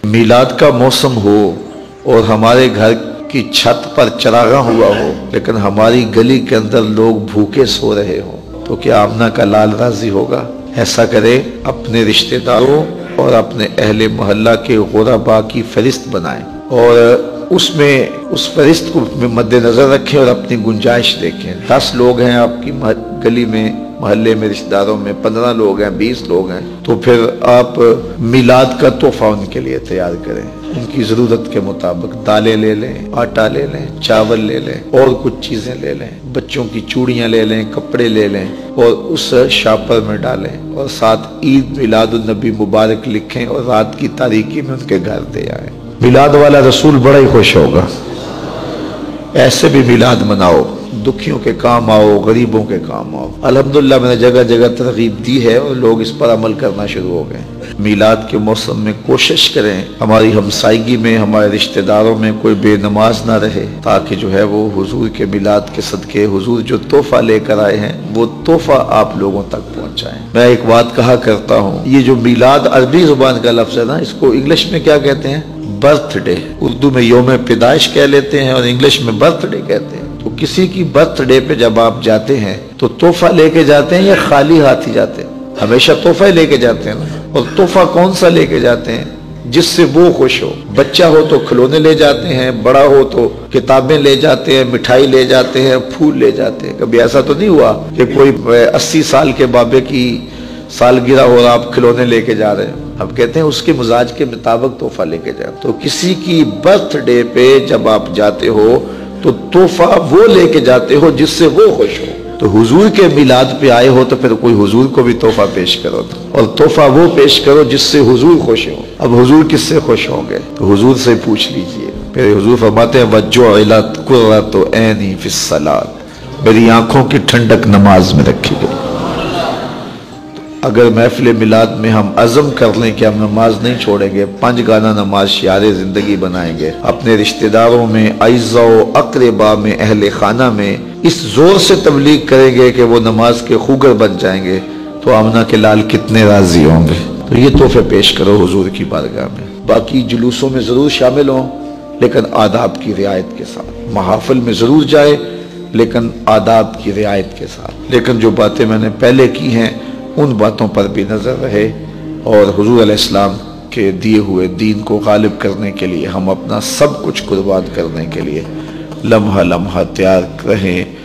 میلاد کا موسم ہو اور ہمارے گھر کی چھت پر چراغاں ہوا ہو لیکن ہماری گلی کے اندر لوگ بھوکے سو رہے ہوں تو کیا آمنہ کا لال راضی ہوگا؟ ایسا کرے اپنے رشتہ داروں اور اپنے اہل محلہ کے غرباء کی فہرست بنائیں اور اس فہرست کو مد نظر رکھیں اور اپنی گنجائش دیکھیں۔ 10 لوگ ہیں آپ کی گلی میں، محلے میں، رشتہ داروں میں 15 لوگ ہیں، 20 لوگ ہیں، تو پھر آپ میلاد کا تحفہ ان کے لیے تیار کریں۔ ان کی ضرورت کے مطابق دالیں لے لیں، آٹا لے لیں، چاول لے لیں اور کچھ چیزیں لے لیں، بچوں کی چوڑیاں لے لیں، کپڑے لے لیں اور اس شاپر میں ڈالیں اور ساتھ عید میلاد النبی مبارک لکھیں اور رات کی تاریکی میں ان کے گھر دے آئیں۔ میلاد والا رسول بڑا ہی خوش ہوگا۔ ایسے بھی میلاد مناؤ، دکھیوں کے کام آؤ، غریبوں کے کام آؤ۔ الحمدللہ میں نے جگہ جگہ ترغیب دی ہے اور لوگ اس پر عمل کرنا شروع ہو گئے۔ میلاد کے موسم میں کوشش کریں ہماری ہمسائیگی میں، ہمارے رشتہ داروں میں کوئی بے نماز نہ رہے، تاکہ جو ہے وہ حضور کے میلاد کے صدقے حضور جو تحفہ لے کر آئے ہیں وہ تحفہ آپ لوگوں تک پہنچائیں۔ میں ایک بات کہا کرتا ہوں، یہ جو میلاد عربی زبان کا لفظ ہے نا، اس کو انگلش میں کیا کہتے ہیں؟ Birth day. اردو میں یوم پیدائش کہہ لیتے ہیں اور انگلش میں برتھ ڈے کہتے ہیں۔ تو کسی کی برتھ ڈے پہ جب آپ جاتے ہیں تو تحفہ لے کے جاتے ہیں یا خالی ہاتھ ہی جاتے ہیں؟ ہمیشہ تحفہ لے کے جاتے ہیں نا۔ اور تحفہ کون سا لے کے جاتے ہیں؟ جس سے وہ خوش ہو۔ بچہ ہو تو کھلونے لے جاتے ہیں، بڑا ہو تو کتابیں لے جاتے ہیں، مٹھائی لے جاتے ہیں، پھول لے جاتے ہیں۔ کبھی ایسا تو نہیں ہوا کہ کوئی 80 سال کے بابے کی سالگرہ ہو رہا آپ کھلونے لے کے جا رہے ہیں؟ ہم کہتے ہیں اس کے مزاج کے مطابق تحفہ لے کے جائیں۔ تو کسی کی برتھ ڈے پہ جب آپ جاتے ہو تو تحفہ وہ لے کے جاتے ہو جس سے وہ خوش ہو۔ تو حضور کے میلاد پہ آئے ہو تو پھر کوئی حضور کو بھی تحفہ پیش کرو، اور تحفہ وہ پیش کرو جس سے حضور خوش ہو۔ اب حضور کس سے خوش ہوں گے؟ تو حضور سے پوچھ لیجئے۔ پھر حضور فرماتے ہیں وَجُعِلَتْ قُرَّةُ عَيْنِي فِي الصَّلَاةِ، میری آنکھوں کی ٹھنڈک نماز میں رکھی گئی۔ اگر محفل میلاد میں ہم عزم کر لیں کہ ہم نماز نہیں چھوڑیں گے، 5 گانا نماز شعار زندگی بنائیں گے، اپنے رشتہ داروں میں، اعزاء و اقربا میں، اہل خانہ میں اس زور سے تبلیغ کریں گے کہ وہ نماز کے خوگر بن جائیں گے، تو آمنہ کے لال کتنے راضی ہوں گے۔ تو یہ تحفے پیش کرو حضور کی بارگاہ میں۔ باقی جلوسوں میں ضرور شامل ہوں لیکن آداب کی رعایت کے ساتھ، محافل میں ضرور جائے لیکن آداب کی رعایت کے ساتھ۔ لیکن جو باتیں میں نے پہلے کی ہیں ان باتوں پر بھی نظر رہے اور حضور علیہ السلام کے دیے ہوئے دین کو غالب کرنے کے لیے ہم اپنا سب کچھ قربان کرنے کے لیے لمحہ لمحہ تیار رہیں۔